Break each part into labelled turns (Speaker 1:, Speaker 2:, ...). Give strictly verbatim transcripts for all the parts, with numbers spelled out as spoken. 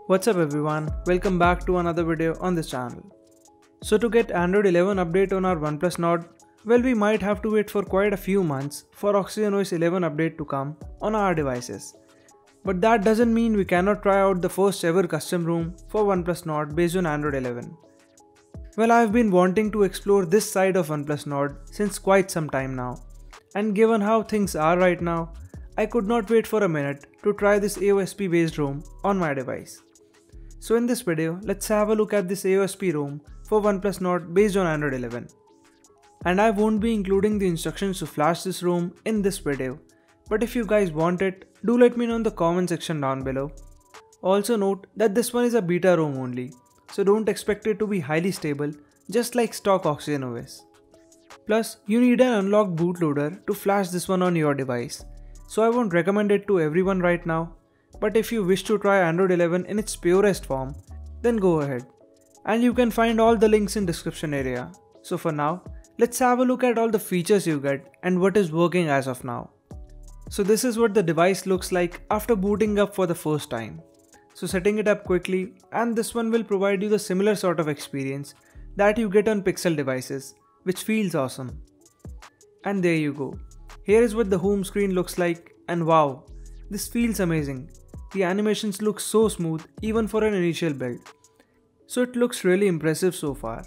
Speaker 1: What's up everyone, welcome back to another video on this channel. So to get Android eleven update on our Oneplus Nord, well we might have to wait for quite a few months for OxygenOS eleven update to come on our devices. But that doesn't mean we cannot try out the first ever custom ROM for Oneplus Nord based on Android eleven. Well, I've been wanting to explore this side of Oneplus Nord since quite some time now, and given how things are right now, I could not wait for a minute to try this A O S P based ROM on my device. So in this video, let's have a look at this A O S P ROM for Oneplus Nord based on Android eleven. And I won't be including the instructions to flash this ROM in this video, but if you guys want it, do let me know in the comment section down below. Also note that this one is a beta ROM only, so don't expect it to be highly stable, just like stock OxygenOS. Plus, you need an unlocked bootloader to flash this one on your device, so I won't recommend it to everyone right now. But if you wish to try Android eleven in its purest form, then go ahead. And you can find all the links in description area. So for now, let's have a look at all the features you get and what is working as of now. So this is what the device looks like after booting up for the first time. So setting it up quickly, and this one will provide you the similar sort of experience that you get on Pixel devices, which feels awesome. And there you go. Here is what the home screen looks like, and wow, this feels amazing. The animations look so smooth even for an initial build. So it looks really impressive so far.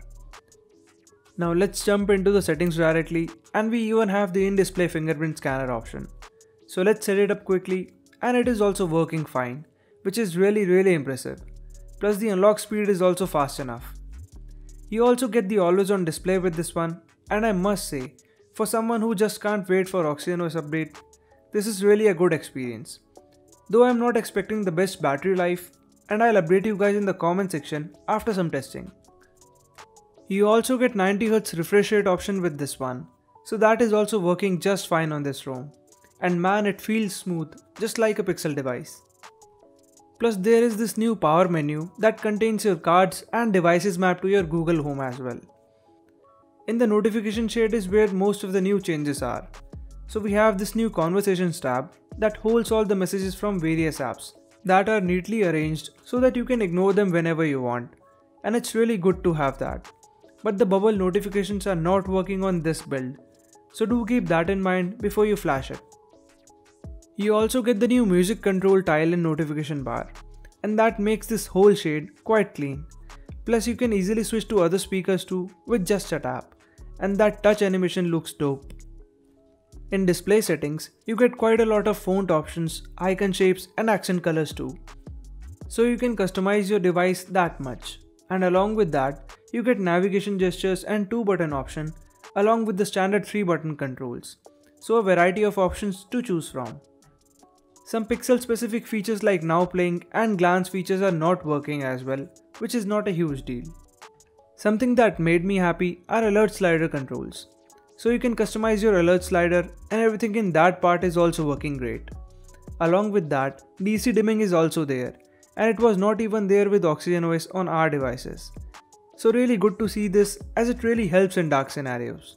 Speaker 1: Now let's jump into the settings directly, and we even have the in-display fingerprint scanner option. So let's set it up quickly, and it is also working fine, which is really really impressive. Plus the unlock speed is also fast enough. You also get the always on display with this one, and I must say, for someone who just can't wait for OxygenOS update, this is really a good experience. Though I'm not expecting the best battery life, and I'll update you guys in the comment section after some testing. You also get ninety hertz refresh rate option with this one, so that is also working just fine on this ROM. And man, it feels smooth, just like a Pixel device. Plus there is this new power menu that contains your cards and devices mapped to your Google Home as well. In the notification shade is where most of the new changes are. So we have this new conversations tab that holds all the messages from various apps that are neatly arranged so that you can ignore them whenever you want, and it's really good to have that. But the bubble notifications are not working on this build, so do keep that in mind before you flash it. You also get the new music control tile in notification bar, and that makes this whole shade quite clean. Plus you can easily switch to other speakers too with just a tap, and that touch animation looks dope. In display settings, you get quite a lot of font options, icon shapes and accent colors too. So you can customize your device that much. And along with that, you get navigation gestures and two button option along with the standard three button controls. So a variety of options to choose from. Some Pixel specific features like now playing and glance features are not working as well, which is not a huge deal. Something that made me happy are alert slider controls. So you can customize your alert slider, and everything in that part is also working great. Along with that, D C dimming is also there, and it was not even there with OxygenOS on our devices. So really good to see this, as it really helps in dark scenarios.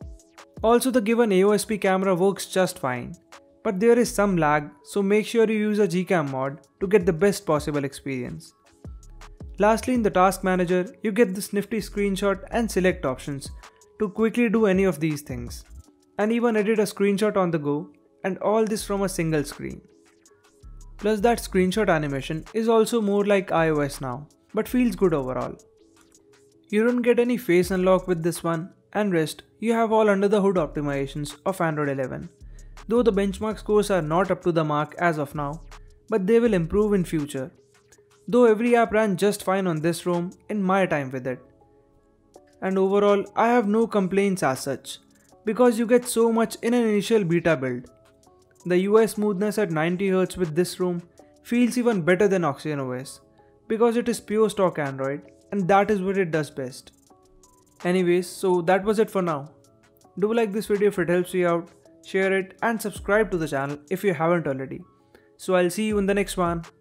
Speaker 1: Also the given A O S P camera works just fine, but there is some lag, so make sure you use a gcam mod to get the best possible experience. Lastly, in the task manager, you get this nifty screenshot and select options to quickly do any of these things, and even edit a screenshot on the go, and all this from a single screen. Plus that screenshot animation is also more like iOS now, but feels good overall. You don't get any face unlock with this one, and rest you have all under the hood optimizations of Android eleven, though the benchmark scores are not up to the mark as of now, but they will improve in future. Though every app ran just fine on this ROM in my time with it. And overall, I have no complaints as such, because you get so much in an initial beta build. The U I smoothness at ninety hertz with this ROM feels even better than OxygenOS, because it is pure stock Android, and that is what it does best. Anyways, so that was it for now. Do like this video if it helps you out, share it and subscribe to the channel if you haven't already. So I'll see you in the next one.